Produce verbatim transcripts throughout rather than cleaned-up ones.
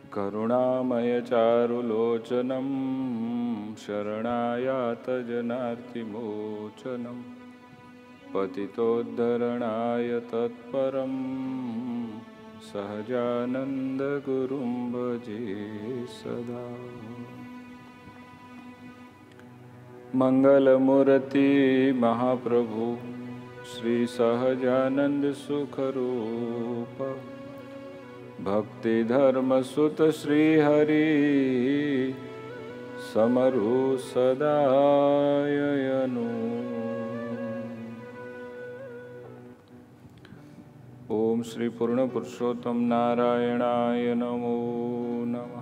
કરુણામય ચારુલોચનમ શરણાયાતજનાર્તિમોચનમ પતિતોદ્ધરણાય તત્પરમ સહજાનંદ ગુરુમ ભજે સદા. મંગલમૂર્તિ મહાપ્રભુ શ્રી સહજાનંદ સુખરૂપ ભક્તિ ધર્મ સુત શ્રી હરિ સમરુ સદાયનું. ઓમ શ્રી પૂર્ણ પુરુષોત્તમ નારાયણાય નમો નમઃ.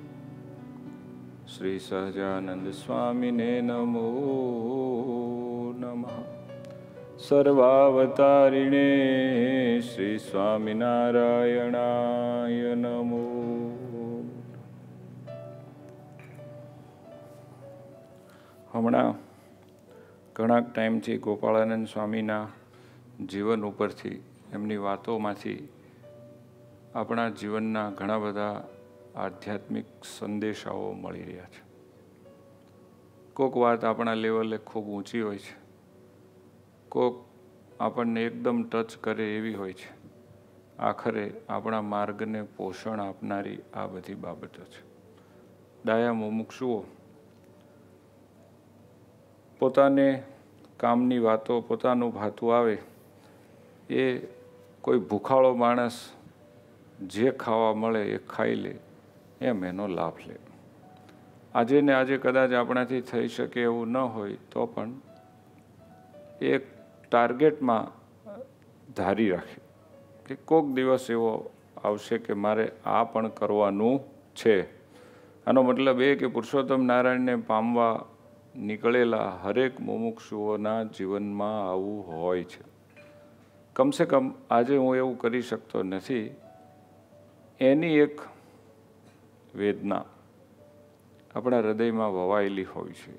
શ્રી સહજાનંદ સ્વામીને નમો નમઃ. સર્વાવતારિણે શ્રી સ્વામિનારાયણાય નમો. હમણાં ઘણા ટાઈમથી ગોપાળાનંદ સ્વામીના જીવન ઉપરથી, એમની વાતોમાંથી આપણા જીવનના ઘણા બધા આધ્યાત્મિક સંદેશાઓ મળી રહ્યા છે. કોઈક વાત આપણા લેવલે ખૂબ ઊંચી હોય છે, કોઈક આપણને એકદમ ટચ કરે એવી હોય છે, આખરે આપણા માર્ગને પોષણ આપનારી આ બધી બાબતો છે. ડાયા મુમુક્ષુઓ પોતાને કામની વાતો પોતાનું ભાતું આવે એ કોઈ ભૂખાળો માણસ જે ખાવા મળે એ ખાઈ લે, એમ એનો લાભ લે. આજે ને આજે કદાચ આપણાથી થઈ શકે એવું ન હોય તો પણ એક ટાર્ગેટમાં ધારી રાખે કે કોઈક દિવસ એવો આવશે કે મારે આ પણ કરવાનું છે. આનો મતલબ એ કે પુરુષોત્તમ નારાયણને પામવા નીકળેલા હરેક મુમુક્ષુઓના જીવનમાં આવું હોય છે. કમસે કમ આજે હું એવું કરી શકતો નથી એની એક વેદના આપણા હૃદયમાં વવાયેલી હોય છે.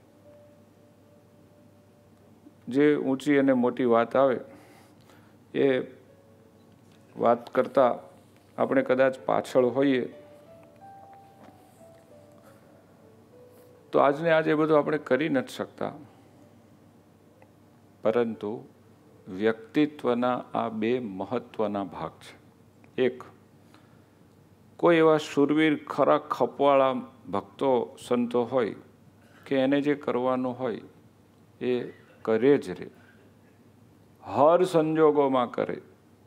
જે ઊંચી અને મોટી વાત આવે એ વાત કરતાં આપણે કદાચ પાછળ હોઈએ તો આજને આજે બધું આપણે કરી નથી શકતા, પરંતુ વ્યક્તિત્વના આ બે મહત્વના ભાગ છે. એક, કોઈ એવા શૂરવીર ખરા ખપવાળા ભક્તો સંતો હોય કે એને જે કરવાનું હોય એ કરે જ રે, હર સંજોગોમાં કરે.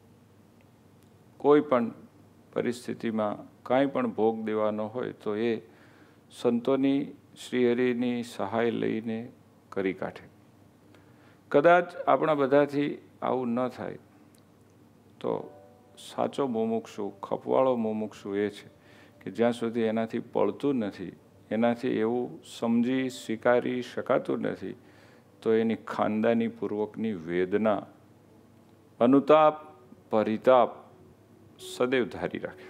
કોઈ પણ પરિસ્થિતિમાં કાંઈ પણ ભોગ દેવાનો હોય તો એ સંતોની શ્રીહરિની સહાય લઈને કરી કાઢે. કદાચ આપણા બધાથી આવું ન થાય તો સાચો મુમુક્ષુ, ખપવાળો મુમુક્ષુ એ છે કે જ્યાં સુધી એનાથી પડતું નથી, એનાથી એવું સમજી સ્વીકારી શકાતું નથી, તો એની ખાનદાની પૂર્વકની વેદના, અનુતાપ, પરિતાપ સદૈવ ધારી રાખે.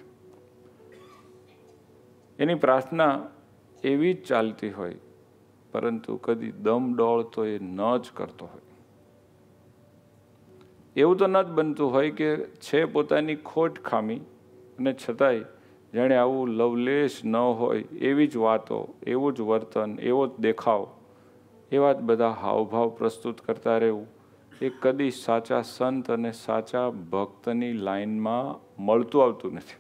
એની પ્રાર્થના એવી જ ચાલતી હોય, પરંતુ કદી દમ ડોળ તો એ ન જ કરતો હોય. એવું તો ન જ બનતું હોય કે છે પોતાની ખોટ ખામી અને છતાંય જાણે આવું લવલેશ ન હોય એવી જ વાતો, એવું જ વર્તન, એવો જ દેખાવ, એવા જ બધા હાવભાવ પ્રસ્તુત કરતા રહેવું એ કદી સાચા સંત અને સાચા ભક્તની લાઈનમાં મળતું આવતું નથી.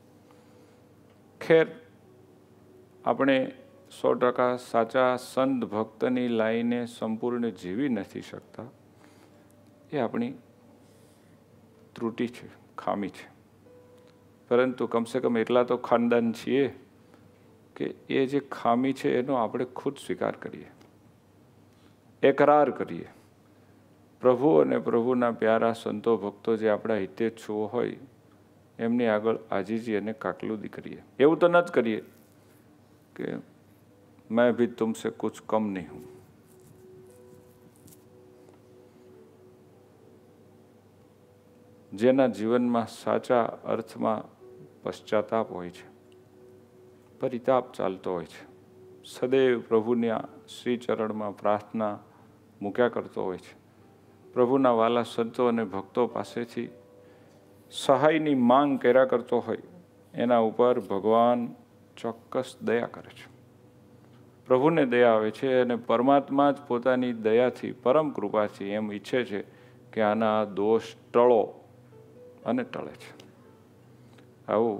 ખેર, આપણે સો ટકા સાચા સંત ભક્તની લાઈને સંપૂર્ણ જીવી નથી શકતા, એ આપણી ત્રુટિ છે, ખામી છે. પરંતુ કમસે કમ એટલા તો ખાનદાન છીએ કે એ જે ખામી છે એનો આપણે ખુદ સ્વીકાર કરીએ, એકરાર કરીએ. પ્રભુ અને પ્રભુના પ્યારા સંતો ભક્તો જે આપણા હિતેચ્છુઓ હોય એમની આગળ આજીજી અને કાકલુદી કરીએ. એવું તો ન જ કરીએ કે मैं भी तुमसे कुछ कम नहीं हूँ. જેના જીવનમાં સાચા અર્થમાં પશ્ચાતાપ હોય છે, પરિતાપ ચાલતો હોય છે, સદૈવ પ્રભુના શ્રી ચરણમાં પ્રાર્થના મૂક્યા કરતો હોય છે, પ્રભુના વાલા સંતો અને ભક્તો પાસેથી સહાયની માંગ કર્યા કરતો હોય, એના ઉપર ભગવાન ચોક્કસ દયા કરે છે. પ્રભુને દયા આવે છે અને પરમાત્મા જ પોતાની દયાથી, પરમ કૃપાથી એમ ઈચ્છે છે કે આના દોષ ટળો અને ટળે છે. આવું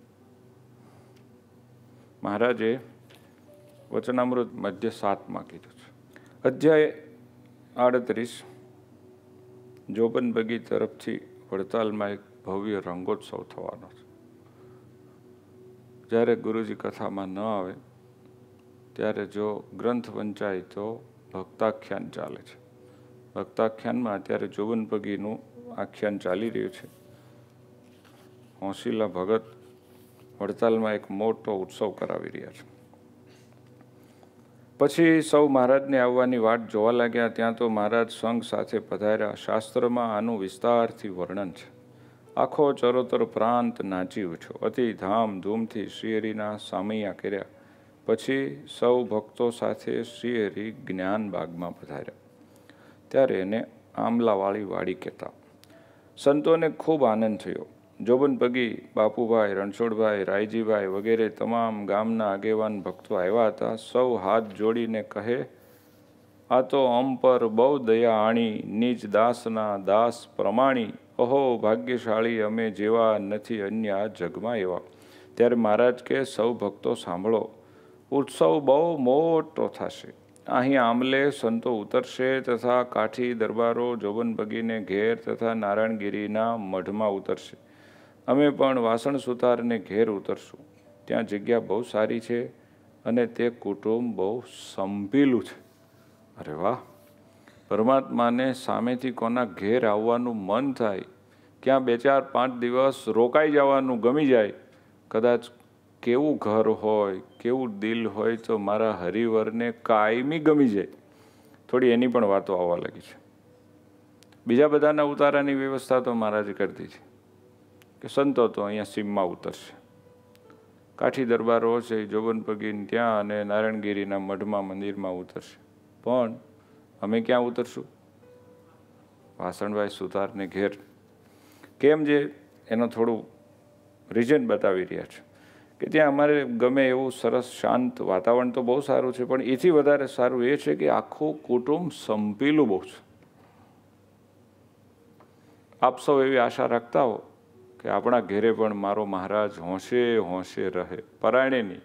મહારાજે વચનામૃત મધ્ય સાતમાં કીધું છે. અધ્યાય આડત્રીસ, જોબન બગી તરફથી વડતાલમાં એક ભવ્ય રંગોત્સવ થવાનો છે. જ્યારે ગુરુજી કથામાં ન આવે ત્યારે જો ગ્રંથ વંચાય તો ભક્તાખ્યાન ચાલે છે. ભક્તાખ્યાનમાં અત્યારે જોબન બગીનું આખ્યાન ચાલી રહ્યું છે. હોંસીલા ભગત વડતાલમાં એક મોટો ઉત્સવ કરાવી રહ્યા છે. પછી સૌ મહારાજને આવવાની વાટ જોવા લાગ્યા. ત્યાં તો મહારાજ સંઘ સાથે પધાર્યા. શાસ્ત્રમાં આનું વિસ્તારથી વર્ણન છે. આખો ચરોતર પ્રાંત નાચી ઉઠ્યો. અતિ ધામધૂમથી શ્રીહરિના સામૈયા કર્યા. પછી સૌ ભક્તો સાથે શ્રીહરિ જ્ઞાન બાગમાં પધાર્યા. ત્યારે એને આમલાવાળી વાડી કહેતા. સંતોને ખૂબ આનંદ થયો. જોબન પગી, બાપુભાઈ, રણછોડભાઈ, રાયજીભાઈ વગેરે તમામ ગામના આગેવાન ભક્તો આવ્યા હતા. સૌ હાથ જોડીને કહે, આ તો અમ પર બહુ દયા આણી, નિજ દાસના દાસ પ્રમાણી. ઓહો ભાગ્યશાળી અમે જેવા, નથી અન્ય આ જગમાં એવા. ત્યારે મહારાજ કે, સૌ ભક્તો સાંભળો, ઉત્સવ બહુ મોટો થશે. અહીં આમલે સંતો ઉતરશે તથા કાઠી દરબારો જોબન બગીને ઘેર તથા નારાયણગીરીના મઢમાં ઉતરશે. અમે પણ વાસણ સુતારને ઘેર ઉતરશું. ત્યાં જગ્યા બહુ સારી છે અને તે કુટુંબ બહુ સંપીલું છે. અરે વાહ! પરમાત્માને સામેથી કોના ઘેર આવવાનું મન થાય, ક્યાં બે ચાર પાંચ દિવસ રોકાઈ જવાનું ગમી જાય. કદાચ કેવું ઘર હોય, કેવું દિલ હોય તો મારા હરિવરને કાયમી ગમી જાય. થોડી એની પણ વાતો આવવા લાગી છે. બીજા બધાના ઉતારાની વ્યવસ્થા તો મહારાજે કરી દીધી કે સંતો તો અહીંયા સીમમાં ઉતરશે. કાઠી દરબારો છે જોબન પગીને ત્યાં અને નારાયણગીરીના મઢમાં મંદિરમાં ઉતરશે. પણ અમે ક્યાં ઉતરશું? વાસણભાઈ સુતારને ઘેર. કેમ? જે એનો થોડું રીઝન બતાવી રહ્યા છે કે ત્યાં અમારે ગમે એવું સરસ શાંત વાતાવરણ તો બહુ સારું છે, પણ એથી વધારે સારું એ છે કે આખું કુટુંબ સંપીલું બહુ છે. આપ સૌ એવી આશા રાખતા હો કે આપણા ઘેરે પણ મારો મહારાજ હોંશે હોંશે રહે, પરાયણે નહીં,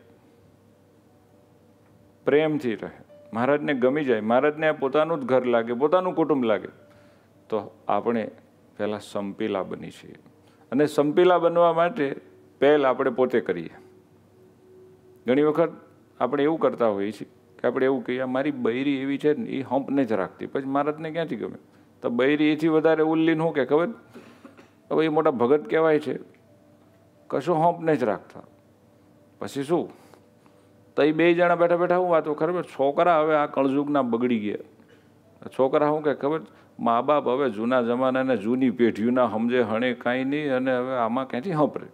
પ્રેમથી રહે, મહારાજને ગમી જાય, મહારાજને પોતાનું જ ઘર લાગે, પોતાનું કુટુંબ લાગે. તો આપણે પહેલાં સંપીલા બની છીએ. અને સંપીલા બનવા માટે પહેલ આપણે પોતે કરીએ. ઘણી વખત આપણે એવું કરતા હોઈએ છીએ કે આપણે એવું કહીએ, મારી બૈરી એવી છે ને, એ હંપને જ રાખતી, પછી મહારાજને ક્યાંથી ગમે? તો બૈરી એથી વધારે ઉલ્લીન શું કે ખબર? હવે એ મોટા ભગત કહેવાય છે, કશું હંપને જ રાખતા. પછી શું? તો એ બે જણા બેઠા બેઠા શું વાતો ખબર? છોકરા હવે આ કળજુગના બગડી ગયા. છોકરા શું કે ખબર? મા બાપ હવે જૂના જમાનાને જૂની પેઢીઓના સમજે હણે કાંઈ નહીં, અને હવે આમાં ક્યાંથી હંપરે.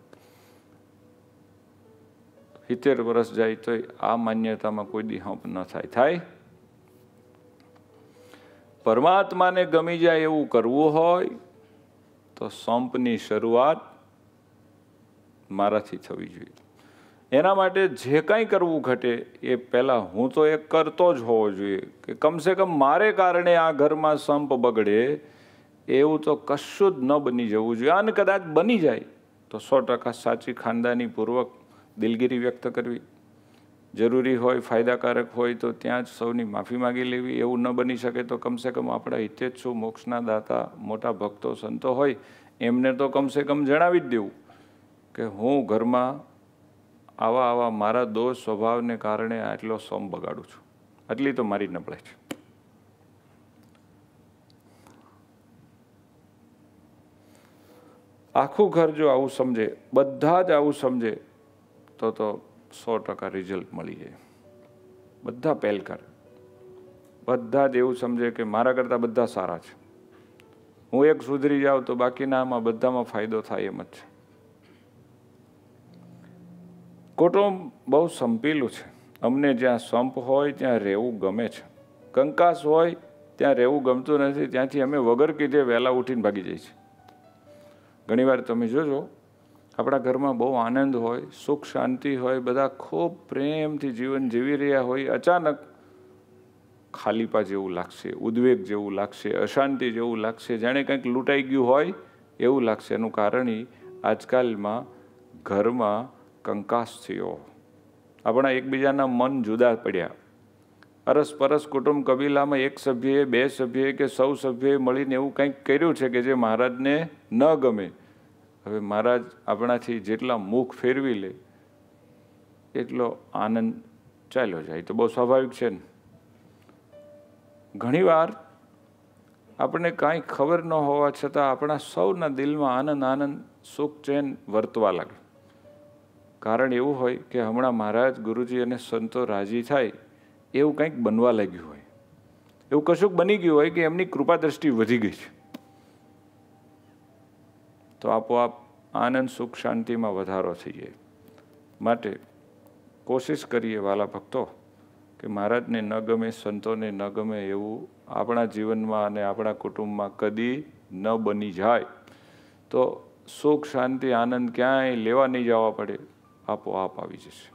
સિત્તેર વર્ષ જાય તો આ માન્યતામાં કોઈ દી હંપ ન થાય. થાય પરમાત્માને ગમી જાય એવું કરવું હોય તો સંપની શરૂઆત મારાથી થવી જોઈએ. એના માટે જે કાંઈ કરવું ઘટે એ પહેલાં હું તો એ કરતો જ હોવો જોઈએ કે કમસે કમ મારે કારણે આ ઘરમાં સંપ બગડે એવું તો કશું જ ન બની જવું જોઈએ. અને કદાચ બની જાય તો સો ટકા સાચી ખાનદાની પૂર્વક દિલગીરી વ્યક્ત કરવી. જરૂરી હોય, ફાયદાકારક હોય તો ત્યાં જ સૌની માફી માગી લેવી. એવું ન બની શકે તો કમસે કમ આપણા હિતેચ્છુ મોક્ષના દાતા મોટા ભક્તો સંતો હોય એમને તો કમસે કમ જણાવી જ દેવું કે હું ઘરમાં આવા આવા મારા દોષ સ્વભાવને કારણે આટલો સંપ બગાડું છું. આટલી તો મારી નબળાઈ છે. આખું ઘર જો આવું સમજે, બધા જ આવું સમજે તો તો સો ટકા રિઝલ્ટ મળી જાય. બધા પહેલ કરે, બધા જ એવું સમજે કે મારા કરતાં બધા સારા છે, હું એક સુધરી જાઉં તો બાકીનામાં બધામાં ફાયદો થાય એમ જ છે. કુટુંબ બહુ સંપીલું છે. અમને જ્યાં સંપ હોય ત્યાં રહેવું ગમે છે, કંકાસ હોય ત્યાં રહેવું ગમતું નથી. ત્યાંથી અમે વગર કીધે વહેલા ઉઠીને ભાગી જઈએ છીએ. ઘણીવાર તમે જોજો આપણા ઘરમાં બહુ આનંદ હોય, સુખ શાંતિ હોય, બધા ખૂબ પ્રેમથી જીવન જીવી રહ્યા હોય, અચાનક ખાલીપા જેવું લાગશે, ઉદ્વેગ જેવું લાગશે, અશાંતિ જેવું લાગશે, જાણે કંઈક લૂંટાઈ ગયું હોય એવું લાગશે. એનું કારણ આજકાલમાં ઘરમાં કંકાસ થયો, આપણા એકબીજાના મન જુદા પડ્યા. અરસપરસ કુટુંબ કબીલામાં એક સભ્યએ, બે સભ્યએ કે સૌ સભ્યએ મળીને એવું કંઈક કર્યું છે કે જે મહારાજને ન ગમે. હવે મહારાજ આપણાથી જેટલા મુખ ફેરવી લે એટલો આનંદ ચાલ્યો જાય, તો બહુ સ્વાભાવિક છે ને. ઘણીવાર આપણને કાંઈ ખબર ન હોવા છતાં આપણા સૌના દિલમાં આનંદ આનંદ સુખ ચેન વર્તવા લાગે. કારણ એવું હોય કે હમણાં મહારાજ, ગુરુજી અને સંતો રાજી થાય એવું કંઈક બનવા લાગ્યું હોય, એવું કશુંક બની ગયું હોય કે એમની કૃપા દ્રષ્ટિ વધી ગઈ છે. તો આપોઆપ આનંદ સુખ શાંતિમાં વધારો થઈ જાય. માટે કોશિશ કરીએ વાલા ભક્તો કે મહારાજને ન ગમે, સંતોને ન ગમે એવું આપણા જીવનમાં અને આપણા કુટુંબમાં કદી ન બની જાય. તો સુખ શાંતિ આનંદ ક્યાંય લેવા નહીં જવા પડે, આપોઆપ આવી જશે.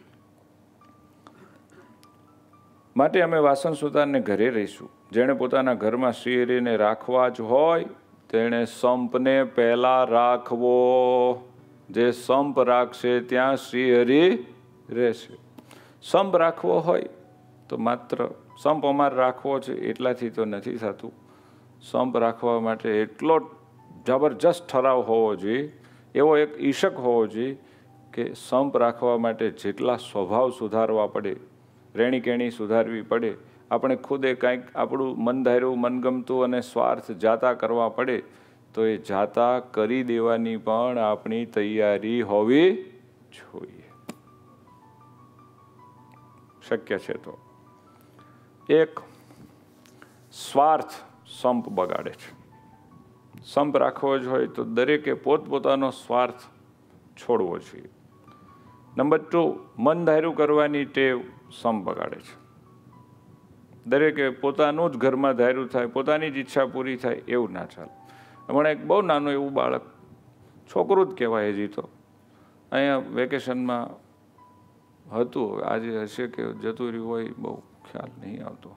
માટે અમે વાસણ સુતારને ઘરે રહીશું. જેણે પોતાના ઘરમાં શ્રીહરિને રાખવા જ હોય તેણે સંપને પહેલા રાખવો. જે સંપ રાખશે ત્યાં શ્રીહરિ રહેશે. સંપ રાખવો હોય તો માત્ર સંપ અમારે રાખવો છે એટલાથી તો નથી થતું. સંપ રાખવા માટે એટલો જબરજસ્ત ઠરાવ હોવો જોઈએ, એવો એક ઈશક હોવો જોઈએ કે સંપ રાખવા માટે જેટલા સ્વભાવ સુધારવા પડે, રેણી કેણી સુધારવી પડે, આપણે ખુદે કાંઈક આપણું મન ધાર્યું, મનગમતું અને સ્વાર્થ જાતા કરવા પડે, તો એ જાતા કરી દેવાની પણ આપણી તૈયારી હોવી જોઈએ. શક્ય છે તો. એક સ્વાર્થ સંપ બગાડે છે. સંપ રાખવો જ હોય તો દરેકે પોતપોતાનો સ્વાર્થ છોડવો જોઈએ. નંબર ટુ, મન ધાર્યું કરવાની ટેવ સંપ બગાડે છે. દરેકે પોતાનું જ ઘરમાં ધાર્યું થાય, પોતાની જ ઈચ્છા પૂરી થાય એવું ના ચાલે. હમણાં એક બહુ નાનું એવું બાળક, છોકરું જ કહેવાય હજી તો, અહીંયા વેકેશનમાં હતું, આજે હશે કે જતું રહ્યું હોય બહુ ખ્યાલ નહીં આવતો.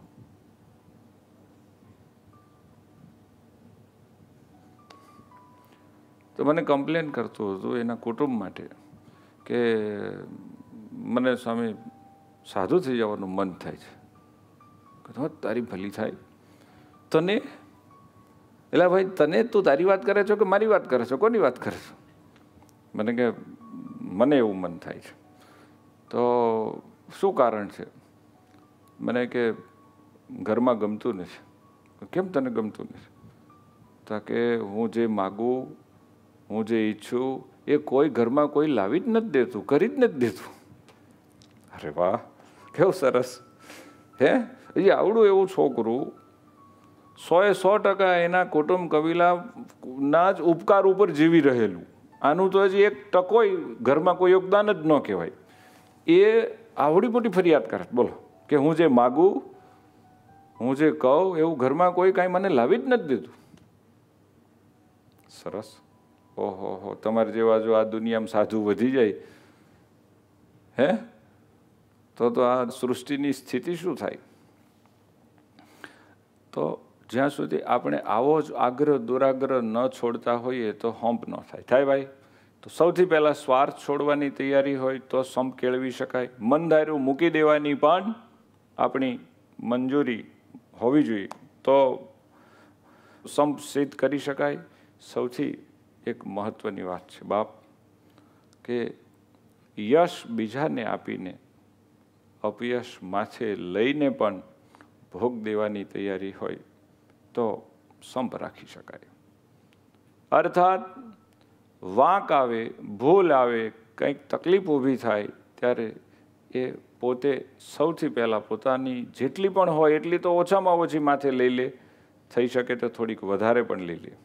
તો મને કમ્પ્લેન કરતું હતું એના કુટુંબ માટે કે મને સામે સાધુ થઈ જવાનું મન થાય છે. તો તારી ભલી થાય તને, એટલે ભાઈ તને, તું તારી વાત કરે છો કે મારી વાત કરે છો, કોની વાત કરે છો? મને કે મને એવું મન થાય છે. તો શું કારણ છે? મને કે ઘરમાં ગમતું નથી. કેમ તને ગમતું નથી? તો કે હું જે માગું, હું જે ઈચ્છું એ કોઈ ઘરમાં કોઈ લાવી જ નથી દેતું, કરી જ નથી દેતું. અરે વાહ, કેવું સરસ હે! હજી આવડું એવું છોકરું સો એ સો ટકા એના કુટુંબ કબીલાના જ ઉપકાર ઉપર જીવી રહેલું. આનું તો હજી એક ટકોય ઘરમાં કોઈ યોગદાન જ ન કહેવાય. એ આવડી મોટી ફરિયાદ કરે, બોલો, કે હું જે માગું, હું જે કહું એવું ઘરમાં કોઈ કાંઈ મને લાવી જ નથી દેતું. સરસ. ઓહો હો, તમારે જેવા જો આ દુનિયામાં સાધુ વધી જાય હે, તો તો આ સૃષ્ટિની સ્થિતિ શું થાય? તો જ્યાં સુધી આપણે આવો જ આગ્રહ દુરાગ્રહ ન છોડતા હોઈએ તો હંપ ન થાય. થાય ભાઈ? તો સૌથી પહેલાં સ્વાર્થ છોડવાની તૈયારી હોય તો સંપ કેળવી શકાય. મન ધાર્યું મૂકી દેવાની પણ આપણી મંજૂરી હોવી જોઈએ તો સંપ સિદ્ધ કરી શકાય. સૌથી એક મહત્ત્વની વાત છે બાપ, કે યશ બીજાને આપીને અપયશ માથે લઈને પણ ભોગ દેવાની તૈયારી હોય તો સંપ રાખી શકાય. અર્થાત વાંક આવે, ભૂલ આવે, કંઈક તકલીફ ઊભી થાય ત્યારે એ પોતે સૌથી પહેલાં પોતાની જેટલી પણ હોય એટલી તો ઓછામાં ઓછી માથે લઈ લે, થઈ શકે તો થોડીક વધારે પણ લઈ લે.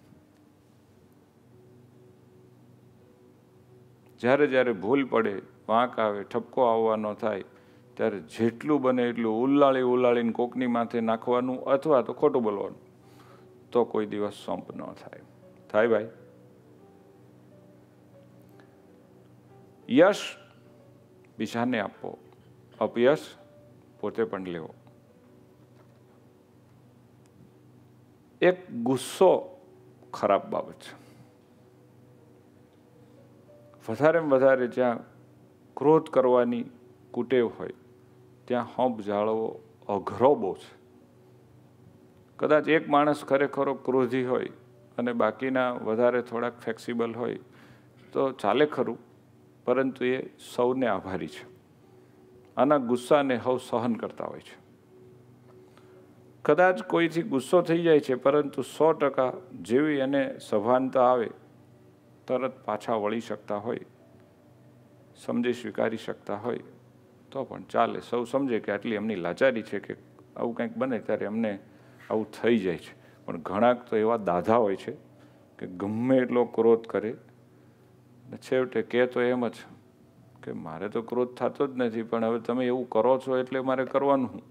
જ્યારે જ્યારે ભૂલ પડે, વાંક આવે, ઠપકો આવવાનો થાય ત્યારે જેટલું બને એટલું ઉલ્લાળી ઉલ્લાળીને કોકની માથે નાખવાનું અથવા તો ખોટું બોલવાનું, તો કોઈ દિવસ સંપ ન થાય. થાય ભાઈ? યશ બીજાને આપવો, અપયશ પોતે પણ લેવો. એક ગુસ્સો ખરાબ બાબત છે. વધારેમાં વધારે જ્યાં ક્રોધ કરવાની કુટેવ હોય ત્યાં હંપ જાળવવો અઘરો બહુ છે. કદાચ એક માણસ ખરેખરો ક્રોધી હોય અને બાકીના વધારે થોડાક ફ્લેક્સિબલ હોય તો ચાલે ખરું, પરંતુ એ સૌને આભારી છે. આના ગુસ્સાને હવ સહન કરતા હોય છે. કદાચ કોઈથી ગુસ્સો થઈ જાય છે, પરંતુ સો ટકા જેવી એને સભાનતા આવે તરત પાછા વળી શકતા હોય, સમજી સ્વીકારી શકતા હોય તો પણ ચાલે. સૌ સમજે કે આટલી એમની લાચારી છે કે આવું કંઈક બને ત્યારે એમને આવું થઈ જાય છે. પણ ઘણાક તો એવા દાધા હોય છે કે ગમે એટલો ક્રોધ કરે ને છેવટે કહે તો એમ જ કે મારે તો ક્રોધ થતો જ નથી, પણ હવે તમે એવું કરો છો એટલે મારે કરવાનું હું.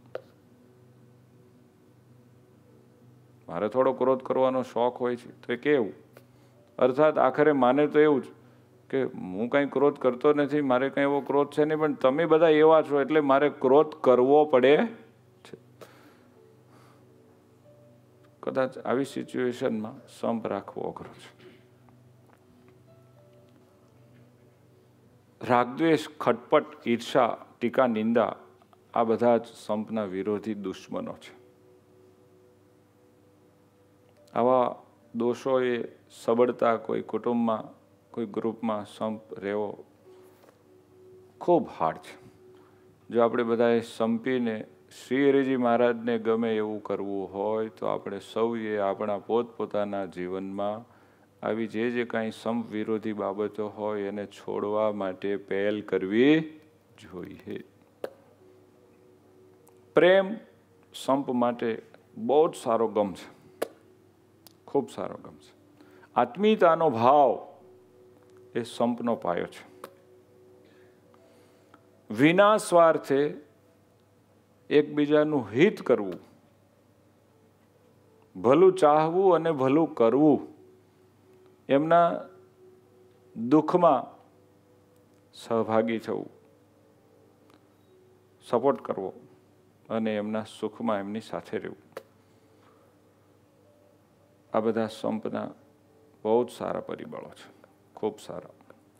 મારે થોડો ક્રોધ કરવાનો શોખ હોય છે તો એ કેવું, અર્થાત આખરે માને તો એવું જ કે હું કંઈ ક્રોધ કરતો નથી, મારે કંઈ એવો ક્રોધ છે નહીં, પણ તમે બધા એવા છો એટલે મારે ક્રોધ કરવો પડે છે. કદાચ આવી સિચ્યુએશનમાં સંપ રાખવો અઘરો છે. રાગદ્વેષ, ખટપટ, ઈર્ષા, ટીકા, નિંદા આ બધા જ સંપના વિરોધી દુશ્મનો છે. આવા દોષોએ સબળતા કોઈ કુટુંબમાં, કોઈ ગ્રુપમાં સંપ રહેવો ખૂબ હાર્ડ છે. જો આપણે બધાએ સંપીને શ્રી હરિજી મહારાજને ગમે એવું કરવું હોય તો આપણે સૌએ આપણા પોતપોતાના જીવનમાં આવી જે જે કાંઈ સંપ વિરોધી બાબતો હોય એને છોડવા માટે પહેલ કરવી જોઈએ. પ્રેમ સંપ માટે બહુ જ સારો ગમ છે, ખૂબ સારો ગમ છે. આત્મીયતાનો ભાવ એ સંપનો પાયો છે. વિના સ્વાર્થે એકબીજાનું હિત કરવું, ભલું ચાહવું અને ભલું કરવું, એમના દુઃખમાં સહભાગી થવું, સપોર્ટ કરવો અને એમના સુખમાં એમની સાથે રહેવું, આ બધા સંપના બહુ જ સારા પરિબળો છે, ખૂબ સારા.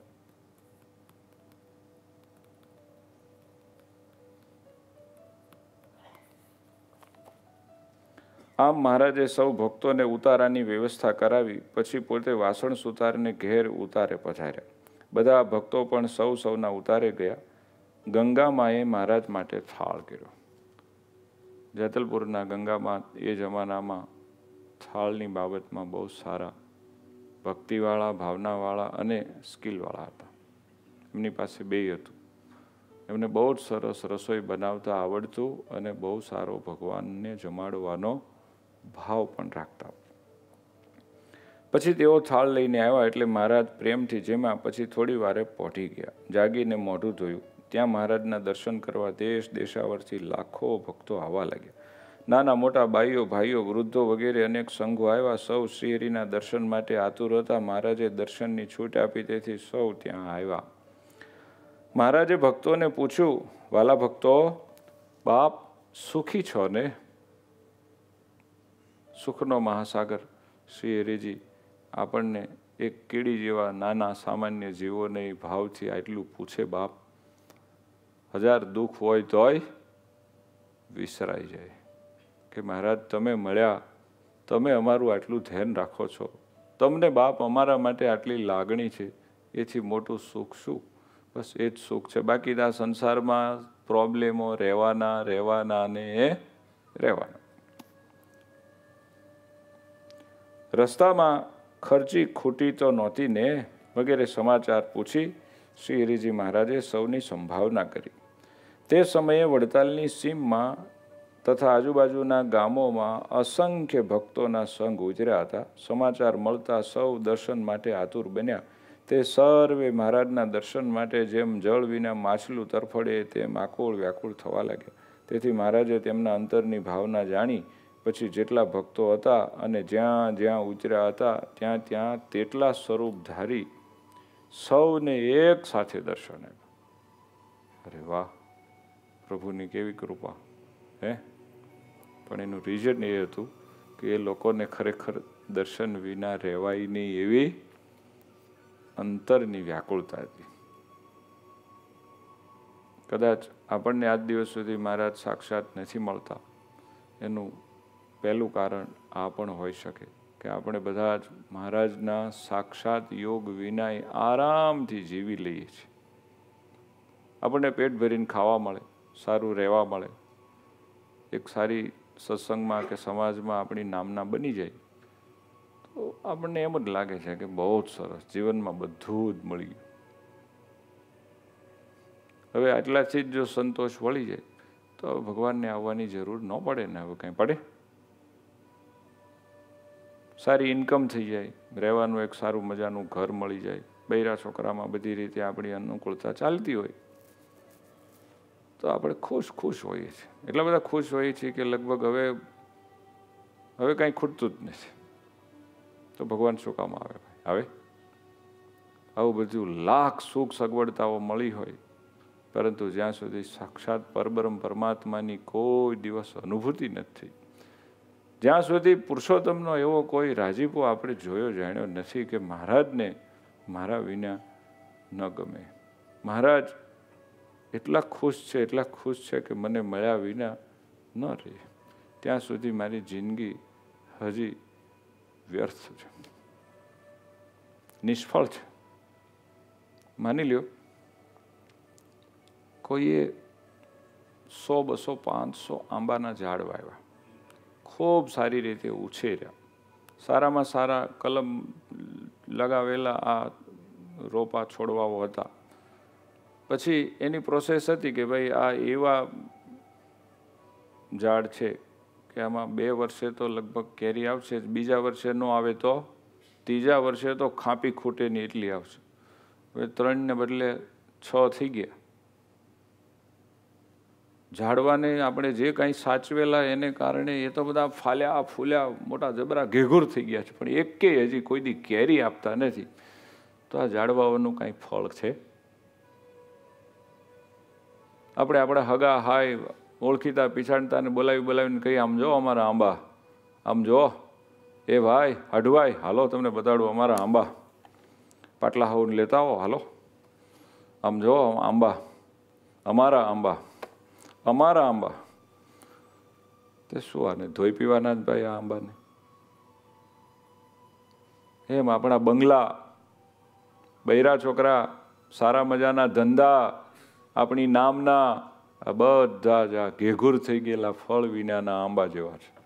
આમ મહારાજે સૌ ભક્તોને ઉતારાની વ્યવસ્થા કરાવી, પછી પોતે વાસણ સુતારને ઘેર ઉતારે પધાર્યા. બધા ભક્તો પણ સૌ સૌના ઉતારે ગયા. ગંગામાએ મહારાજ માટે થાળ કર્યો. જેતલપુરના ગંગામાં એ જમાનામાં થાળની બાબતમાં બહુ સારા ભક્તિવાળા, ભાવનાવાળા અને સ્કિલવાળા હતા. એમની પાસે બેય હતું. એમને બહુ જ સરસ રસોઈ બનાવતા આવડતું અને બહુ સારો ભગવાનને જમાડવાનો ભાવ પણ રાખતા. પછી તેઓ થાળ લઈને આવ્યા એટલે મહારાજ પ્રેમથી જેમાં પછી થોડી વારે પહોંચી ગયા. જાગીને મોઢું ધોયું. ત્યાં મહારાજના દર્શન કરવા દેશ દેશાવરથી લાખો ભક્તો આવવા લાગ્યા. નાના મોટા બાઈઓ, ભાઈઓ, વૃદ્ધો વગેરે અનેક સંઘો આવ્યા. સૌ શ્રીહરિના દર્શન માટે આતુર હતા. મહારાજે દર્શનની છૂટ આપી, તેથી સૌ ત્યાં આવ્યા. મહારાજે ભક્તોને પૂછ્યું, વાલા ભક્તો, બાપ સુખી છો ને? સુખનો મહાસાગર શ્રી હરિજી આપણને એક કીડી જેવા નાના સામાન્ય જીવોને ભાવથી આટલું પૂછે. બાપ, હજાર દુઃખ હોય તોય વિસરાઈ જાય કે મહારાજ તમે મળ્યા, તમે અમારું આટલું ધ્યાન રાખો છો, તમને બાપ અમારા માટે આટલી લાગણી છે, એથી મોટું સુખ શું? બસ એ જ સુખ છે. બાકી આ સંસારમાં પ્રોબ્લેમો રહેવાના રહેવાના ને રહેવાના. રસ્તામાં ખર્ચી ખૂટી તો નહોતી ને વગેરે સમાચાર પૂછી શ્રી હરિજી મહારાજે સૌની સંભાવના કરી. તે સમયે વડતાલની સીમમાં તથા આજુબાજુના ગામોમાં અસંખ્ય ભક્તોના સંઘ ઉતર્યા હતા. સમાચાર મળતા સૌ દર્શન માટે આતુર બન્યા. તે સર્વે મહારાજના દર્શન માટે જેમ જળ વિના માછલું તરફડે તેમ આકુળ વ્યાકુળ થવા લાગ્યા. તેથી મહારાજે તેમના અંતરની ભાવના જાણી પછી જેટલા ભક્તો હતા અને જ્યાં જ્યાં ઉતર્યા હતા ત્યાં ત્યાં તેટલા સ્વરૂપ ધારી સૌને એક સાથે દર્શન આપ્યા. અરે વાહ, પ્રભુની કેવી કૃપા હે. પણ એનું રીઝન એ હતું કે એ લોકોને ખરેખર દર્શન વિના રહેવાય નહીં એવી અંતરની વ્યાકુળતા હતી. કદાચ આપણને આજ દિવસ સુધી મહારાજ સાક્ષાત નથી મળતા, એનું પહેલું કારણ આ પણ હોઈ શકે કે આપણે બધા જ મહારાજના સાક્ષાત યોગ વિના આરામથી જીવી લઈએ છીએ. આપણને પેટ ભરીને ખાવા મળે, સારું રહેવા મળે, એક સારી સત્સંગમાં કે સમાજમાં આપણી નામના બની જાય તો આપણને એમ જ લાગે છે કે બહુ જ સરસ, જીવનમાં બધું જ મળી ગયું. હવે આટલાથી જ જો સંતોષ વળી જાય તો ભગવાનને આવવાની જરૂર ન પડે ને. હવે કંઈ પડે? સારી ઇન્કમ થઈ જાય, રહેવાનું એક સારું મજાનું ઘર મળી જાય, બૈરા છોકરામાં બધી રીતે આપણી અનુકૂળતા ચાલતી હોય તો આપણે ખુશ ખુશ હોઈએ છીએ. એટલા બધા ખુશ હોઈએ છીએ કે લગભગ હવે હવે કાંઈ ખૂટતું જ નથી. તો ભગવાન શું કામ આવે? આવે આવું બધું લાખ સુખ સગવડતાઓ મળી હોય, પરંતુ જ્યાં સુધી સાક્ષાત પરબ્રહ્મ પરમાત્માની કોઈ દિવસ અનુભૂતિ નથી, જ્યાં સુધી પુરુષોત્તમનો એવો કોઈ રાજીપો આપણે જોયો જાણ્યો નથી કે મહારાજને મારા વિના ન ગમે, મહારાજ એટલા ખુશ છે, એટલા ખુશ છે કે મને મળ્યા વિના ન રહે, ત્યાં સુધી મારી જિંદગી હજી વ્યર્થ છે, નિષ્ફળ છે. માની લ્યો કોઈએ સો બસો પાંચસો આંબાના ઝાડ વાવ્યા, ખૂબ સારી રીતે ઉછેર્યા, સારામાં સારા કલમ લગાવેલા આ રોપા છોડવાઓ હતા. પછી એની પ્રોસેસ હતી કે ભાઈ આ એવા ઝાડ છે કે આમાં બે વર્ષે તો લગભગ કેરી આવશે, બીજા વર્ષે ન આવે તો ત્રીજા વર્ષે તો ખાંપી ખૂટે નહીં એટલી આવશે. હવે ત્રણને બદલે છ થઈ ગયા. ઝાડવાને આપણે જે કાંઈ સાચવેલા એને કારણે એ તો બધા ફાલ્યા ફૂલ્યા મોટા જબરા ઘેઘૂર થઈ ગયા છે, પણ એકેય હજી કોઈ દી કેરી આપતા નથી. તો આ ઝાડવાઓનું કાંઈ ફળ છે? આપણે આપણા હગા હાય ઓળખીતા પીછાણતાને બોલાવી બોલાવીને કહીએ આમ જો અમારા આંબા, આમ જો એ ભાઈ હડવાઈ હાલો તમને બતાડું અમારા આંબા, પાટલા હાઉને લેતા આવો હાલો, આમ જો આંબા, અમારા આંબા, અમારા આંબા. તે શું આને ધોઈ પીવાના જ ભાઈ આ આંબાને? એમ આપણા બંગલા, બૈરા છોકરા, સારા મજાના ધંધા, આપણી નામના આ બધા જ આ ઘેઘૂર થઈ ગયેલા ફળ વિનાના આંબા જેવા છે.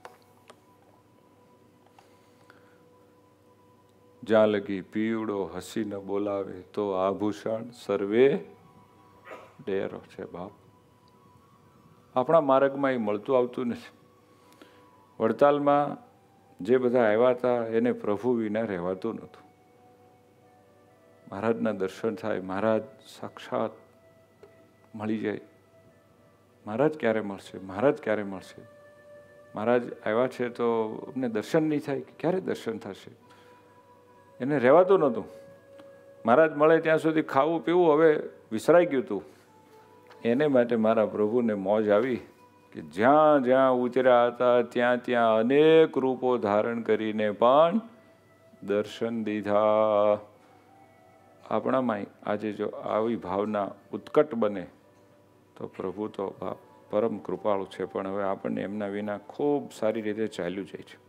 જ્યાં લગી પીવડો હસી ન બોલાવે તો આભૂષણ સર્વે ડેરો છે બાપ. આપણા માર્ગમાં એ મળતું આવતું નથી. વડતાલમાં જે બધા આવ્યા હતા એને પ્રભુ વિના રહેવાતું નહોતું. મહારાજના દર્શન થાય, મહારાજ સાક્ષાત મળી જાય. મહારાજ ક્યારે મળશે? મહારાજ ક્યારે મળશે? મહારાજ આવ્યા છે તો અમને દર્શન નહીં થાય, ક્યારે દર્શન થશે? એને રહેવાતું નહોતું. મહારાજ મળે ત્યાં સુધી ખાવું પીવું હવે વિસરાઈ ગયું હતું. એને માટે મારા પ્રભુને મોજ આવી કે જ્યાં જ્યાં ઉતર્યા હતા ત્યાં ત્યાં અનેક રૂપો ધારણ કરીને પણ દર્શન દીધા. આપણામાં આજે જો આવી ભાવના ઉત્કટ બને તો પ્રભુ તો પરમ કૃપાળુ છે, પણ હવે આપણને એમના વિના ખૂબ સારી રીતે ચાલ્યું જાય છે.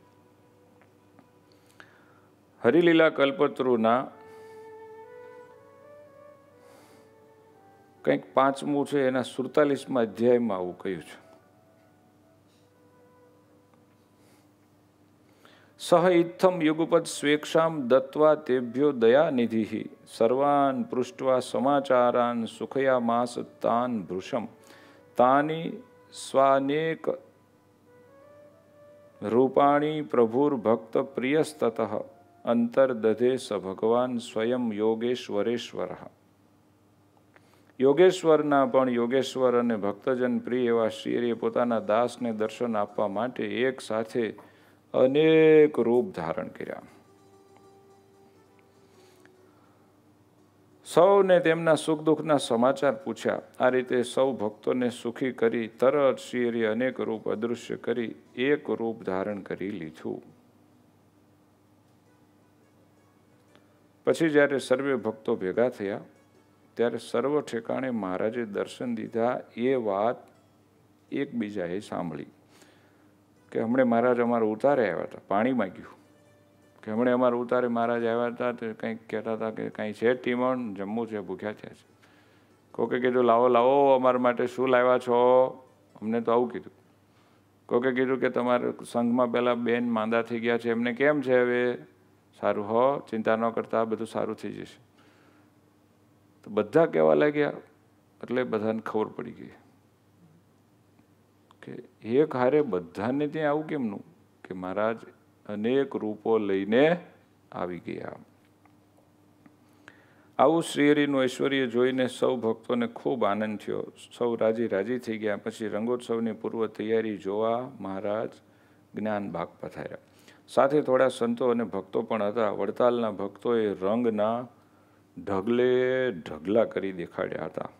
હરિલીલા કલ્પતરુના કંઈક પાંચમું છે, એના સુડતાલીસમાં અધ્યાયમાં આવું કહ્યું છે. સહ ઇત્થમ યુગપદ સ્વેક્ષામ દત્વા તેભ્યો દયાનિધિ સર્વાન પૃષ્ઠવા સમાચારાન સુખયામાસ તાન ભૃશમ તાની સ્વાનેક રૂપાણી પ્રભુર્ભક્ત પ્રિયસ્તત અંતર્દધે સ ભગવાન સ્વયં યોગેશ્વરેશ્વર. યોગેશ્વરના પણ યોગેશ્વર અને ભક્તજન પ્રિય એવા શ્રીએ પોતાના દાસને દર્શન આપવા માટે એક સાથે અનેક રૂપ ધારણ કર્યા. સૌને તેમના સુખ દુઃખના સમાચાર પૂછ્યા. આ રીતે સૌ ભક્તોને સુખી કરી તરત શ્રીહરિએ અનેક રૂપ અદૃશ્ય કરી એક રૂપ ધારણ કરી લીધું. પછી જ્યારે સર્વે ભક્તો ભેગા થયા ત્યારે સર્વ ઠેકાણે મહારાજે દર્શન દીધા. એ વાત એકબીજાએ સાંભળી કે હમણે મહારાજ અમારે ઉતારે આવ્યા હતા, પાણી માગ્યું કે હમણે અમારે ઉતારે મહારાજ આવ્યા હતા તો કંઈક કહેતા હતા કે કાંઈ છે ટીમણ, જમવું છે, ભૂખ્યા થયા છે. કોકે કીધું લાવો લાવો અમારા માટે શું લાવ્યા છો, અમને તો આવું કીધું. કોકે કીધું કે તમારે સંઘમાં પેલા બેન માંદા થઈ ગયા છે, એમને કેમ છે હવે? સારું હો, ચિંતા ન કરતા, બધું સારું થઈ જશે. તો બધા કહેવા લાગ્યા એટલે બધાને ખબર પડી ગઈ કે એક હારે બધાને ત્યાં આવું કેમનું કે મહારાજ અનેક રૂપો લઈને આવી ગયા. આવું શ્રીહરિનું ઐશ્વર્ય જોઈને સૌ ભક્તોને ખૂબ આનંદ થયો. સૌ રાજી રાજી થઈ ગયા. પછી રંગોત્સવની પૂર્વ તૈયારી જોવા મહારાજ જ્ઞાનબાગ પધાર્યા. સાથે થોડા સંતો અને ભક્તો પણ હતા. વડતાલના ભક્તોએ રંગના ઢગલે ઢગલા કરી દેખાડ્યા હતા.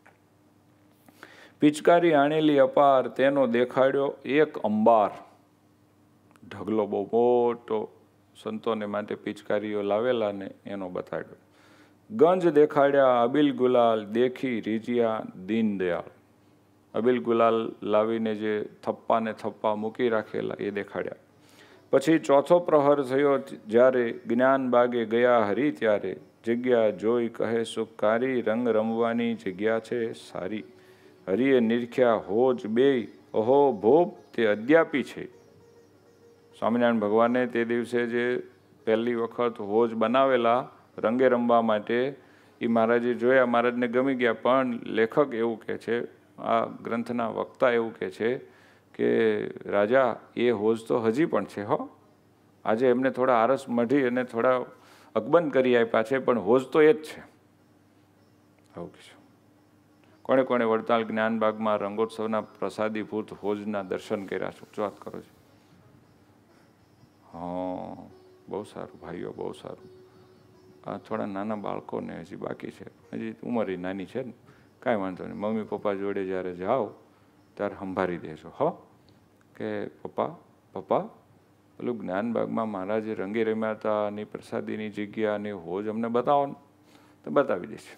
પિચકારી આણેલી અપાર, તેનો દેખાડ્યો એક અંબાર. ઢગલો બહુ મોટો સંતોને માટે પિચકારીઓ લાવેલા ને એનો બતાડ્યો. ગંજ દેખાડ્યા અબિલ ગુલાલ, દેખી રીજિયા દીનદયાળ. અબિલ ગુલાલ લાવીને જે થપ્પા ને થપ્પા મૂકી રાખેલા એ દેખાડ્યા. પછી ચોથો પ્રહર થયો જ્યારે જ્ઞાનબાગે ગયા હરી ત્યારે જગ્યા જોઈ કહે સુખકારી, રંગ રમવાની જગ્યા છે સારી. હરિએ નિરખ્યા હોજ બે, ઓહો ભોપ તે અદ્યાપી છે. સ્વામિનારાયણ ભગવાને તે દિવસે જે પહેલી વખત હોજ બનાવેલા રંગે રમવા માટે એ મહારાજે જોયા, મહારાજને ગમી ગયા. પણ લેખક એવું કહે છે, આ ગ્રંથના વક્તા એવું કહે છે કે રાજા એ હોજ તો હજી પણ છે હો. આજે એમને થોડા આરસ મઢી અને થોડા અકબંધ કરી આપ્યા છે, પણ હોજ તો એ જ છે. આવું કહેશું. કોણે કોણે વડતાલ જ્ઞાનબાગમાં રંગોત્સવના પ્રસાદીભૂત હોજના દર્શન કર્યા છો? વાત કરો છો. હા, બહુ સારું ભાઈઓ, બહુ સારું. આ થોડા નાના બાળકોને હજી બાકી છે, હજી ઉંમર નાની છે ને, કાંઈ વાંધો નહીં. મમ્મી પપ્પા જોડે જ્યારે જાઓ ત્યારે સંભાળી દેજો હો કે પપ્પા પપ્પા પેલું જ્ઞાનબાગમાં મહારાજે રંગે રમ્યા હતા અને પ્રસાદીની જગ્યા અને હોજ અમને બતાવો ને, તો બતાવી દેશે.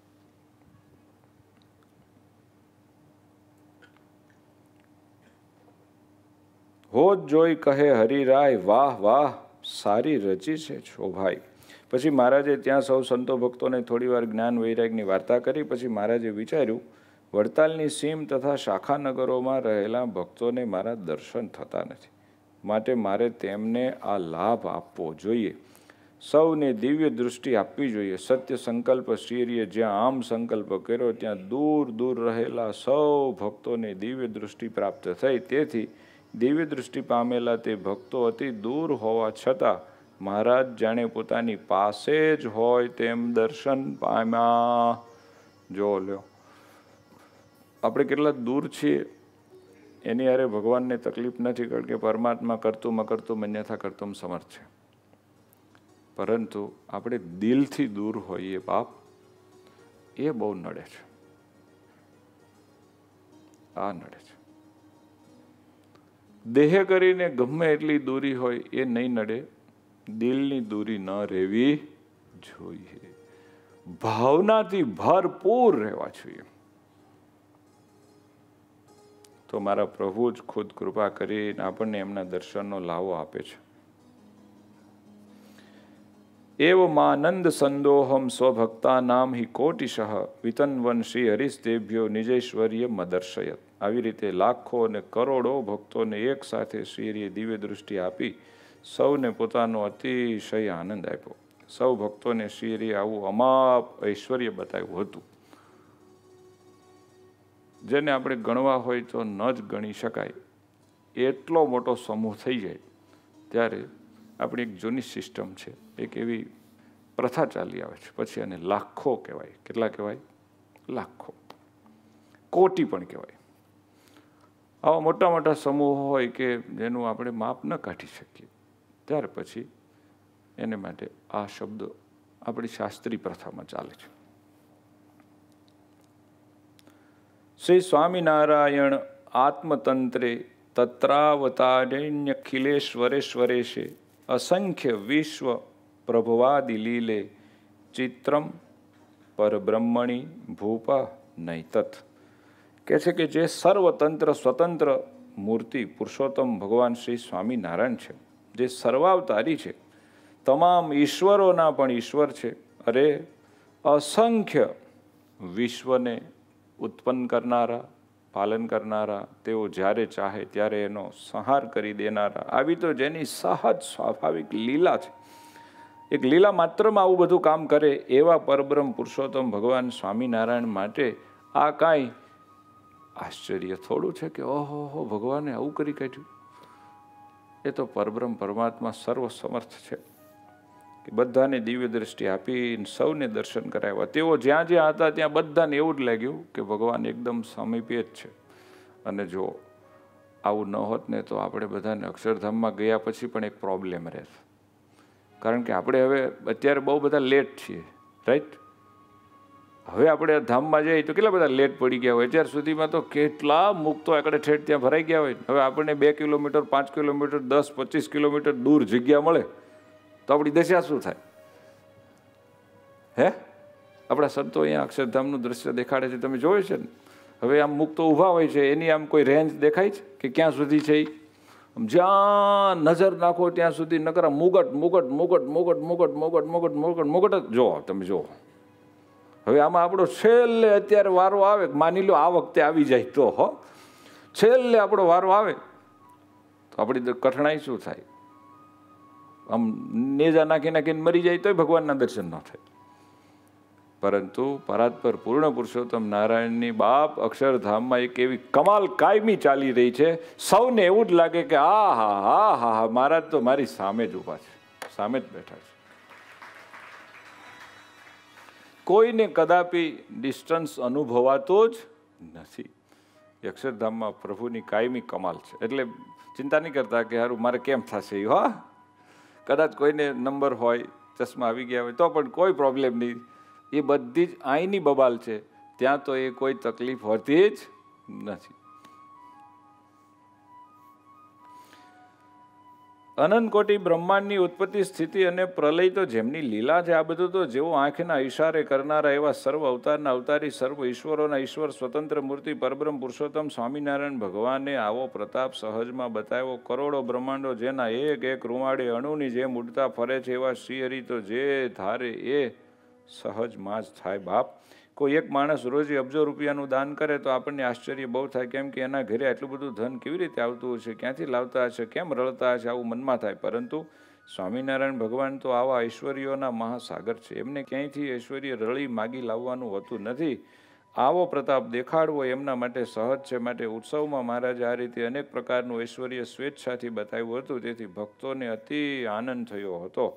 હોજ જોઈ કહે હરિરાય, વાહ વાહ સારી રચી છે છો ભાઈ. પછી મહારાજે ત્યાં સૌ સંતો ભક્તોને થોડી વાર જ્ઞાન વૈરાગની વાર્તા કરી. પછી મહારાજે વિચાર્યું વડતાલની સીમ તથા શાખા નગરોમાં રહેલા ભક્તોને મારા દર્શન થતા નથી, માટે મારે તેમને આ લાભ આપવો જોઈએ. સૌને દિવ્ય દૃષ્ટિ આપવી જોઈએ. સત્ય સંકલ્પ શ્રીહરિએ જ્યાં આમ સંકલ્પ કર્યો ત્યાં દૂર દૂર રહેલા સૌ ભક્તોને દિવ્ય દૃષ્ટિ પ્રાપ્ત થઈ. તેથી દિવ્ય દૃષ્ટિ પામેલા તે ભક્તો અતિ દૂર હોવા છતાં મહારાજ જાણે પોતાની પાસે જ હોય તેમ દર્શન પામ્યા. જો લ્યો, આપણે કેટલા દૂર છીએ એની હારે ભગવાનને તકલીફ નથી, કારણ કે પરમાત્મા કરતું અકર્તું મન્યથા કરતું સમર્થ છે. પરંતુ આપણે દિલથી દૂર હોઈએ બાપ, એ બહુ નડે છે. આ નડે છે. દેહ કરીને ગમે એટલી દૂરી હોય એ નહીં નડે, દિલની દૂરી ન રહેવી જોઈએ. ભાવનાથી ભરપૂર રહેવા જોઈએ. તો મારા પ્રભુ જ ખુદ કૃપા કરીને આપણને એમના દર્શનનો લાવો આપે છે. એવમાનંદ સંદોહમ સ્વભક્તા નામ હિ કોટિશઃ વિતન્વન શ્રી હરિસ્તેભ્યો નિજૈશ્વર્ય મદર્શયત. આવી રીતે લાખો અને કરોડો ભક્તોને એક સાથે શ્રીહરિએ દિવ્ય દૃષ્ટિ આપી સૌને પોતાનો અતિશય આનંદ આપ્યો. સૌ ભક્તોને શ્રીહરિએ આવું અમાપ ઐશ્વર્ય બતાવ્યું હતું, જેને આપણે ગણવા હોય તો ન જ ગણી શકાય. એટલો મોટો સમૂહ થઈ જાય ત્યારે આપણી એક જૂની સિસ્ટમ છે, એક એવી પ્રથા ચાલી આવે છે, પછી એને લાખો કહેવાય. કેટલા કહેવાય? લાખો, કોટી પણ કહેવાય. આવા મોટા મોટા સમૂહો હોય કે જેનું આપણે માપ ન કાઢી શકીએ, ત્યાર પછી એને માટે આ શબ્દો આપણી શાસ્ત્રી પ્રથામાં ચાલે છે. શ્રી સ્વામિનારાયણ આત્મતંત્રે તત્રાવતારણ્યખિલેશ્વરેશ્વરેશે અસંખ્ય વિશ્વ પ્રભવાદિ લીલે ચિત્રમ પરબ્રહ્મણી ભૂપા નૈતત. કહે છે કે જે સર્વતંત્ર સ્વતંત્ર મૂર્તિ પુરુષોત્તમ ભગવાન શ્રી સ્વામિનારાયણ છે, જે સર્વાવતારી છે, તમામ ઈશ્વરોના પણ ઈશ્વર છે. અરે અસંખ્ય વિશ્વને ઉત્પન્ન કરનારા, પાલન કરનારા, તેઓ જ્યારે ચાહે ત્યારે એનો સંહાર કરી દેનારા, આવી તો જેની સહજ સ્વાભાવિક લીલા છે, એક લીલા માત્રમાં આવું બધું કામ કરે એવા પરબ્રહ્મ પુરુષોત્તમ ભગવાન સ્વામિનારાયણ માટે આ કાંઈ આશ્ચર્ય થોડું છે કે ઓહો હો ભગવાને આવું કરી કાઢ્યું. એ તો પરબ્રહ્મ પરમાત્મા સર્વસમર્થ છે કે બધાને દિવ્ય દ્રષ્ટિ આપીને સૌને દર્શન કરાવ્યા. તેઓ જ્યાં જ્યાં હતા ત્યાં બધાને એવું જ લાગ્યું કે ભગવાન એકદમ સમીપે જ છે. અને જો આવું ન હોત ને તો આપણે બધાને અક્ષરધામમાં ગયા પછી પણ એક પ્રોબ્લેમ રહે, કારણ કે આપણે હવે અત્યારે બહુ બધા લેટ છીએ, રાઈટ? હવે આપણે ધામમાં જઈએ તો કેટલા બધા લેટ પડી ગયા હોય. અત્યાર સુધીમાં તો કેટલા મુક્તો આગળ ઠેઠ ત્યાં ભરાઈ ગયા હોય. હવે આપણને બે કિલોમીટર પાંચ કિલોમીટર દસ પચીસ કિલોમીટર દૂર જગ્યા મળે તો આપણી દશા શું થાય? હે, આપણા સંતો અહીંયા અક્ષરધામનું દ્રશ્ય દેખાડે છે, તમે જોયું છે ને? હવે આમ મુક્તો ઊભા હોય છે, એની આમ કોઈ રેન્જ દેખાય છે કે ક્યાં સુધી છે? જ્યાં નજર નાખો ત્યાં સુધી નકરા મુગટ મુગટ મુગટ મુગટ મુગટ મુગટ મુગટ મુગટ મુગટ જ જો તમે જુઓ. હવે આમાં આપણો છેલ્લે અત્યારે વારો આવે, માની લો આ વખતે આવી જાય તો હો, છેલ્લે આપણો વારો આવે તો આપણી કઠણાઈ શું થાય? આમ નેજા નાખી નાખીને મરી જાય તોય ભગવાનના દર્શન ન થાય. પરંતુ પરાત્પર પૂર્ણ પુરુષોત્તમ નારાયણની બાપ અક્ષરધામમાં એક એવી કમાલ કાયમી ચાલી રહી છે, સૌને એવું જ લાગે કે આ હા હા હા હા મહારાજ તો મારી સામે જ ઊભા છે, સામે જ બેઠા છે. કોઈને કદાપી ડિસ્ટન્સ અનુભવાતો જ નથી. અક્ષરધામમાં પ્રભુની કાયમી કમાલ છે. એટલે ચિંતા નહીં કરતા કે સારું મારે કેમ થશે. હો, કદાચ કોઈને નંબર હોય, ચશ્મા આવી ગયા હોય તો પણ કોઈ પ્રોબ્લેમ નહીં. એ બધી જ અહીંની બબાલ છે, ત્યાં તો એ કોઈ તકલીફ હોતી જ નથી. અનંત કોટી બ્રહ્માંડની ઉત્પત્તિ સ્થિતિ અને પ્રલય તો જેમની લીલા છે, આ બધું તો જેવો આંખના ઈશારે કરનારા એવા સર્વ અવતારના અવતારી સર્વ ઈશ્વરોના ઈશ્વર સ્વતંત્ર મૂર્તિ પરબ્રહ્મ પુરુષોત્તમ સ્વામિનારાયણ ભગવાને આવો પ્રતાપ સહજમાં બતાવ્યો. કરોડો બ્રહ્માંડો જેના એક એક રૂમાડે અણુની જેમ ઉડતા ફરે છે, એવા શ્રીહરિ તો જે ધારે એ સહજમાં જ થાય. બાપ, કોઈ એક માણસ રોજ અબજો રૂપિયાનું દાન કરે તો આપણને આશ્ચર્ય બહુ થાય, કેમ કે એના ઘરે આટલું બધું ધન કેવી રીતે આવતું હશે, ક્યાંથી લાવતા હશે, કેમ રળતા હશે, આવું મનમાં થાય. પરંતુ સ્વામિનારાયણ ભગવાન તો આવા ઐશ્વર્યોના મહાસાગર છે, એમને ક્યાંયથી ઐશ્વર્ય રળી માગી લાવવાનું હોતું નથી. આવો પ્રતાપ દેખાડવો એમના માટે સહજ છે. માટે ઉત્સવમાં મહારાજે આ રીતે અનેક પ્રકારનું ઐશ્વર્ય સ્વેચ્છાથી બતાવ્યું હતું, તેથી ભક્તોને અતિ આનંદ થયો હતો.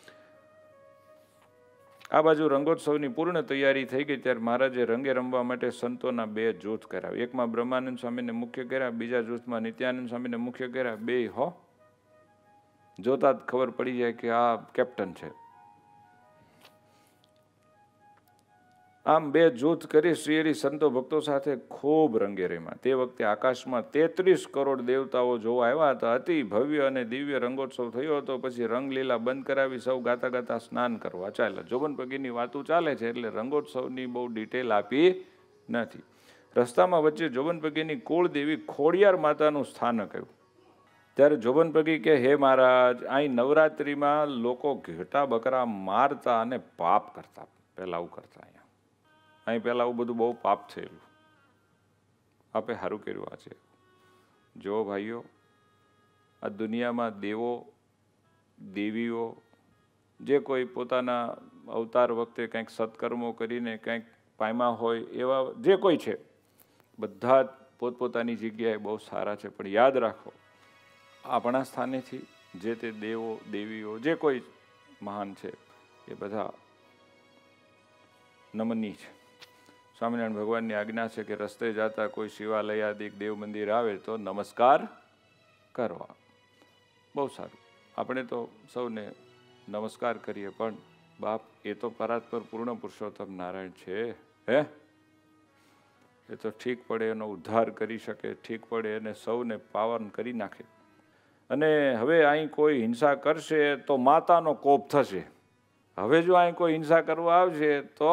આ બાજુ રંગોત્સવની પૂર્ણ તૈયારી થઈ ગઈ ત્યારે મહારાજે રંગે રમવા માટે સંતોના બે જૂથ કરાવ્યા. એકમાં બ્રહ્માનંદ સ્વામીને મુખ્ય કર્યા, બીજા જૂથમાં નિત્યાનંદ સ્વામીને મુખ્ય કર્યા. બે હો જોતા જ ખબર પડી જાય કે આ કેપ્ટન છે. આમ બે જૂથ કરી શ્રીહરિ સંતો ભક્તો સાથે ખૂબ રંગે રમ્યા. તે વખતે આકાશમાં તેત્રીસ કરોડ દેવતાઓ જોવા આવ્યા હતા. અતિ ભવ્ય અને દિવ્ય રંગોત્સવ થયો હતો. પછી રંગલીલા બંધ કરાવી સૌ ગાતા ગાતા સ્નાન કરવા ચાલ્યા. જોબન પગીની વાતો ચાલે છે એટલે રંગોત્સવની બહુ ડિટેલ આપી નથી. રસ્તામાં વચ્ચે જોબન પગીની કુળદેવી ખોડિયાર માતાનું સ્થાનક આવ્યું. ત્યારે જોબન પગી કે હે મહારાજ, અહીં નવરાત્રિમાં લોકો ઘેટા બકરા મારતા અને પાપ કરતા. પહેલા આવું કરતા, અહીંયા અહીં પહેલાં આવું બધું બહુ પાપ થયેલું. આપે સારું કર્યું. આ છે જો ભાઈઓ, આ દુનિયામાં દેવો દેવીઓ જે કોઈ પોતાના અવતાર વખતે કંઈક સત્કર્મો કરીને કંઈક પામ્યા હોય એવા જે કોઈ છે, બધા જ પોતપોતાની જગ્યાએ બહુ સારા છે. પણ યાદ રાખો, આપણા સ્થાનેથી જે તે દેવો દેવીઓ જે કોઈ મહાન છે એ બધા નમનીય છે. સ્વામિનારાયણ ભગવાનની આજ્ઞા છે કે રસ્તે જતા કોઈ શિવાલયાદિક દેવ મંદિર આવે તો નમસ્કાર કરવા. બહુ સારું. આપણે તો સૌને નમસ્કાર કરીએ, પણ બાપ એ તો પરાત્પર પૂર્ણ પુરુષોત્તમ નારાયણ છે. હે એ તો ઠીક પડે એનો ઉદ્ધાર કરી શકે, ઠીક પડે એને સૌને પાવન કરી નાખે. અને હવે અહીં કોઈ હિંસા કરશે તો માતાનો કોપ થશે. હવે જો અહીં કોઈ હિંસા કરવા આવશે તો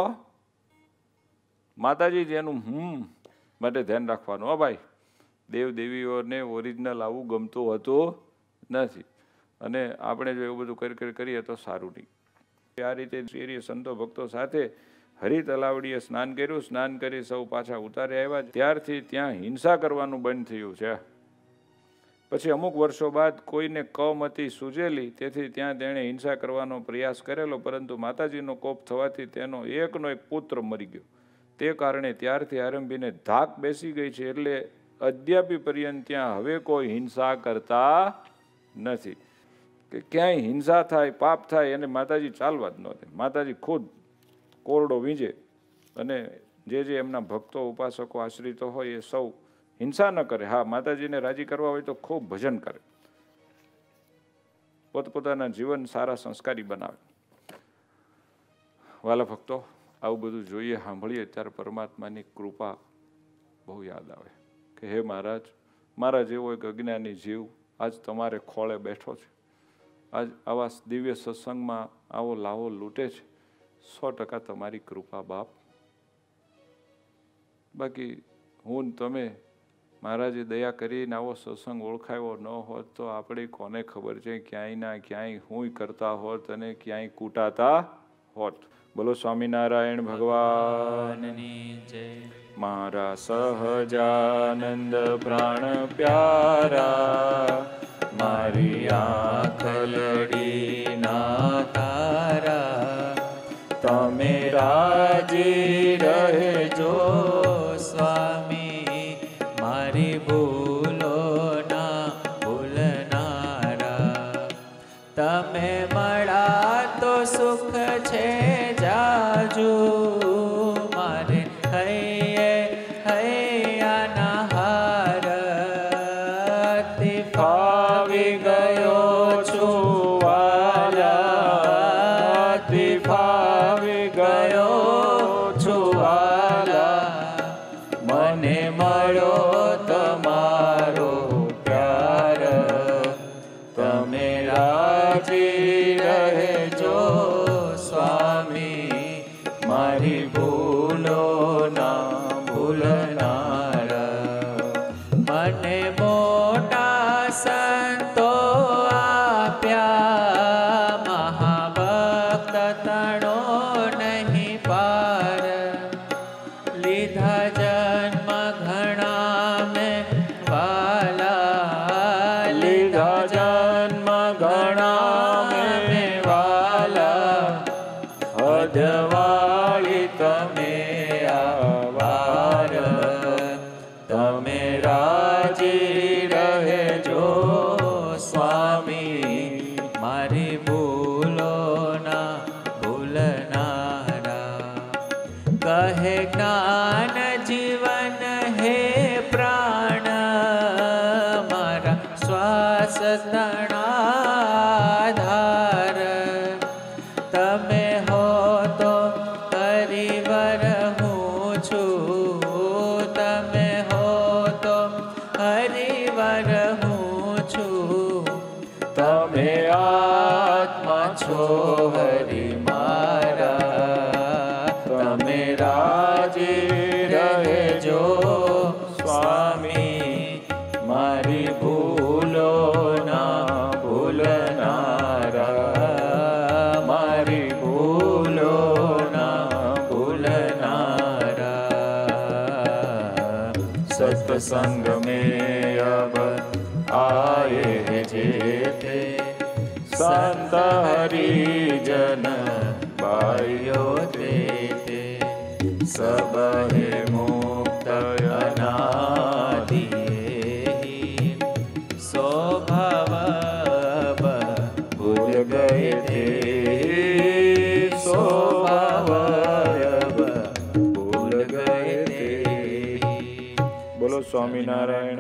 માતાજી જ એનું હમ માટે ધ્યાન રાખવાનું. હો ભાઈ, દેવ દેવીઓને ઓરિજિનલ આવું ગમતું હોતું નથી. અને આપણે જો એવું બધું કરી કરીએ તો સારું નહીં. આ રીતે શેરીય સંતો ભક્તો સાથે હરિ તલાવડીએ સ્નાન કર્યું. સ્નાન કરી સૌ પાછા ઉતારે આવ્યા. ત્યારથી ત્યાં હિંસા કરવાનું બંધ થયું છે. પછી અમુક વર્ષો બાદ કોઈને કમતી સૂજેલી, તેથી ત્યાં તેણે હિંસા કરવાનો પ્રયાસ કરેલો, પરંતુ માતાજીનો કોપ થવાથી તેનો એકનો એક પુત્ર મરી ગયો. તે કારણે ત્યારથી આરંભીને ધાક બેસી ગઈ છે. એટલે અદ્યાપી પર્યંત ત્યાં હવે કોઈ હિંસા કરતા નથી. કે ક્યાંય હિંસા થાય, પાપ થાય એને માતાજી ચાલવા જ ન દે. માતાજી ખુદ કોરડો વીંજે. અને જે જે એમના ભક્તો ઉપાસકો આશ્રિતો હોય એ સૌ હિંસા ન કરે. હા, માતાજીને રાજી કરવા હોય તો ખૂબ ભજન કરે, પોતપોતાના જીવન સારા સંસ્કારી બનાવે. વાલા ભક્તો, આવું બધું જોઈએ, સાંભળીએ ત્યારે પરમાત્માની કૃપા બહુ યાદ આવે કે હે મહારાજ, મારા જેવો એક અજ્ઞાની જીવ આજ તમારે ખોળે બેઠો છે, આજ આવા દિવ્ય સત્સંગમાં આવો લાવો લૂંટે છે. સો ટકા તમારી કૃપા બાપ. બાકી હું તમે મહારાજે દયા કરીને આવો સત્સંગ ઓળખાયો ન હોત તો આપણે કોને ખબર છે ક્યાંય ના ક્યાંય હું કરતા હોત અને ક્યાંય કૂટાતા હોત. બોલો સ્વામિનારાયણ ભગવાનની જય. મારા સહજાનંદ પ્રાણ પ્યારા, મારી આંખલડી ના તારા, તમે રાજી રહેજો સ્વામી, મારી ભૂલો ના ભૂલનારા. તમે મળા તો સુખ છે જાજુ, મારે હૈયે હૈયાના હાર, તે ફાવી ગયો છું વાલા, તે ફાવી ગયો છું વાલા, મને મળ્યો તમારો પ્યાર, તમે રાજી રહેજો સ્વામી, મારી ભૂલો ના ભૂલનારા. મને મોટા સંતો આપ્યા, મહાભક્ત તણો નહીં પાર, લીધા જન્મ ઘણા મેં વાલા, લીધા જન્મ ઘણા મેં વાલા, હદવાળી તમે આવાર, તમે રાજી રહેજો સ્વામી, મારી ભૂલો ના ભૂલનારા. કહે જ્ઞાન જીવન હે પ્રાણ, મારા શ્વાસ તણાધાર, તમે હો તો હરિવર હું છું, તમે હો તો હરિવર હું છું, તમે આત્મા છો હરિ મારા, તમે રાજી રહેજો સ્વામી, મારી ભૂલો ના ભૂલનારા, મારી ભૂલો ના ભૂલનારા. સત્સંગ में अब आए जेते, संत हरिजन भाइयों देते, सब है मुक्त अनादि, स्वभाव भूल गए थे, स्वभाव भूल गए थे. बोलो स्वामीनारायण